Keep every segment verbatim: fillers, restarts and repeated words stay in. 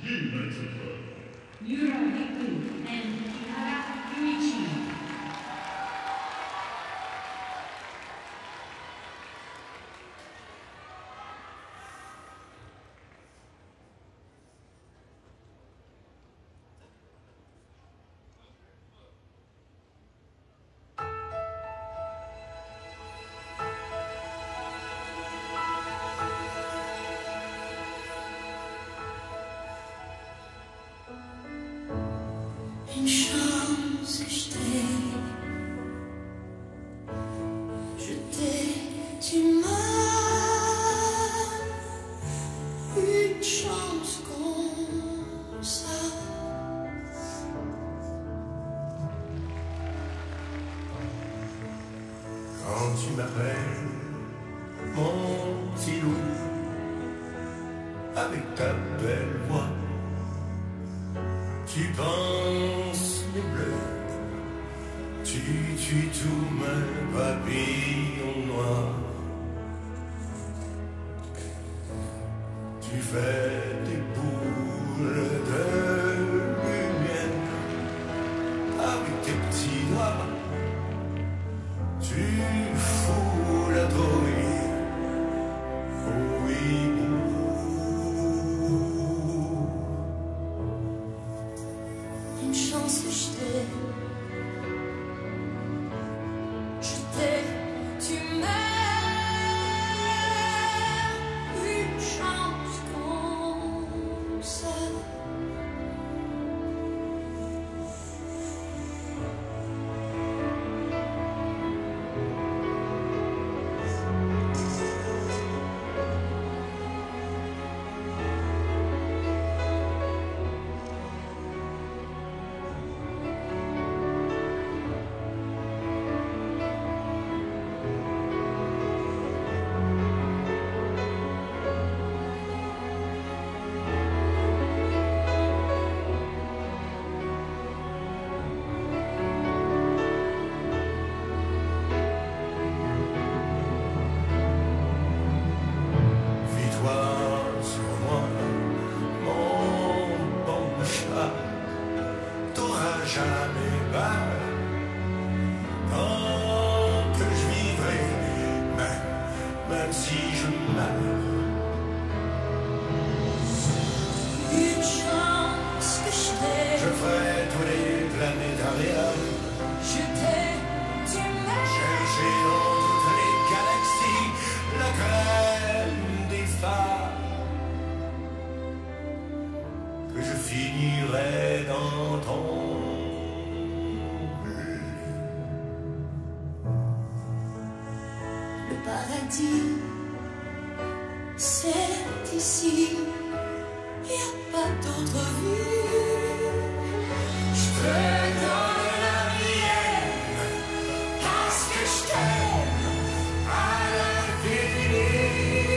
Yura Hiku and Ihara Yuichi. Une chance que je t'ai, je t'ai, tu m'as, une chance comme ça. Quand tu m'appelles, mon petit loup, avec ta belle voix, tu penses mes bleus, tu tues tous mes papillons noirs. Tu fais des boules de lumière avec tes petits doigts. Tu fous la trouille, oui. Une chance que je t'ai, je t'ai, tu m'aimes, une chance comme ça. Jamais pas tant que je vivrai, même, même si je meurs. Une chance que je t'ai, Je ferai tous les planétariums, je t'ai, tu m'aimes, chercher dans toutes les galaxies la crème des phares, que je finirai dans ton le paradis, c'est ici, y a pas d'autre vue. Je te donne la mienne, parce que je t'aime à l'infini.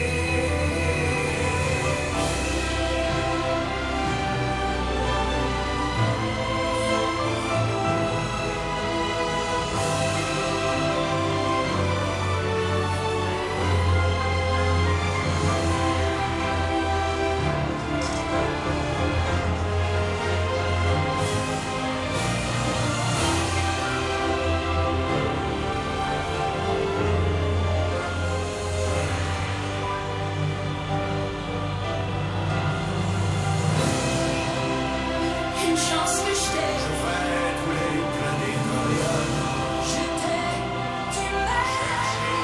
Une chance que je t'ai, je ferai tous les planétariums, je t'ai, tu m'aimes,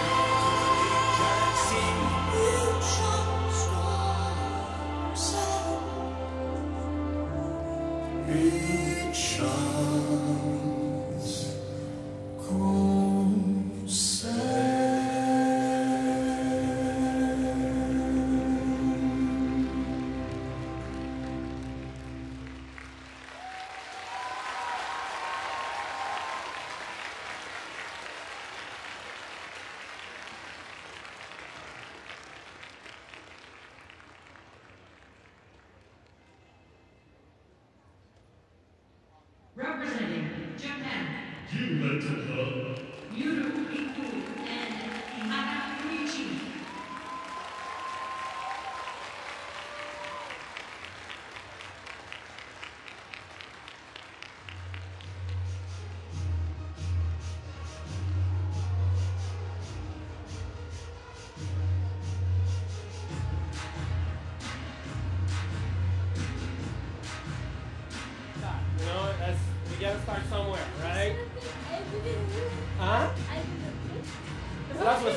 une chance comme ça. une chance comme ça. Representing Japan, Yura Hiku and Ihara Yuichi.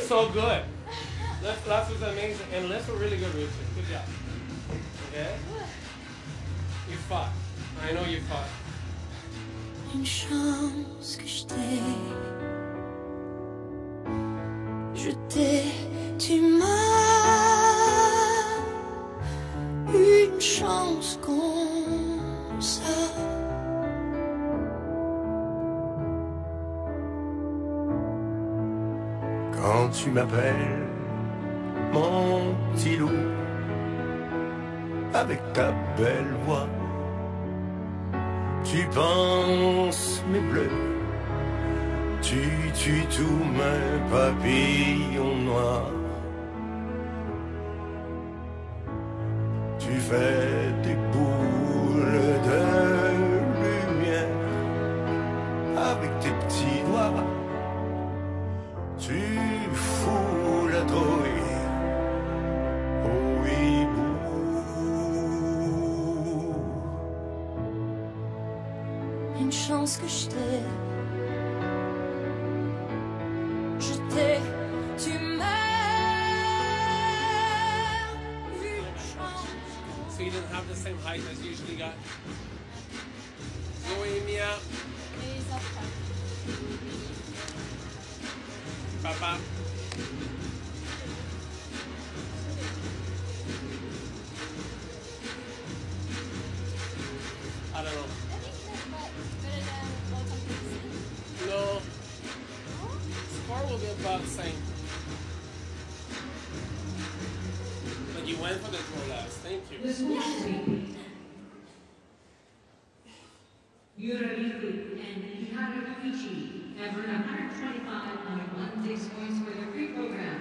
so good. Les, Les was amazing, and Les were really good, Richard. Good job. Okay? You fought. I know you fought. Une chance que je t'ai, je t'ai, tu m'as, une chance comme ça. Quand tu m'appelles, mon petit loup, avec ta belle voix, tu penses mes bleus, tu tues tous mes papillons noirs. Tu fais des boules de lumière avec tes petits doigts. Tu fous la trouille au hibou. Une chance que je t'ai, je t'ai, tu m'aimes. Une chance. So you didn't have the same height as you usually got? Zoe, Mia, Papa. I don't know. No. Score will be about the same. But you went for the draw last. Thank you. The score this week. Yurariku and Ihara Yuichi have earned one hundred twenty-five point one six points for their free program.